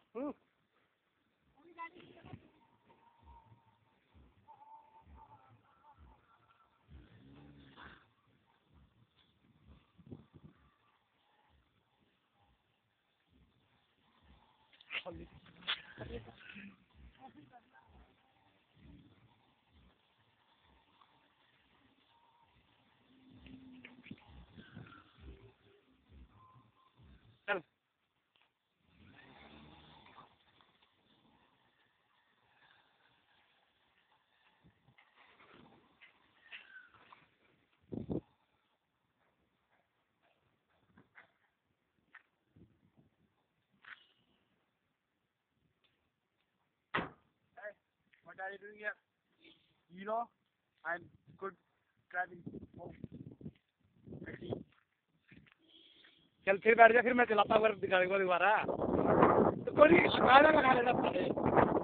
हम्म। चल what are you doing here? You know, I'm good driving home. चल फिर बैठ जा, फिर मैं चलाता हूँ दोबारा तो कोई लगा लेना पड़े।